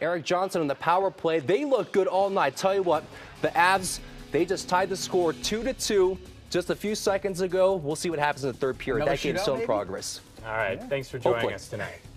Eric Johnson on the power play. They look good all night. Tell you what, the Avs, they just tied the score 2-2 just a few seconds ago. We'll see what happens in the third period. That game's still in progress. All right. Thanks for joining us tonight.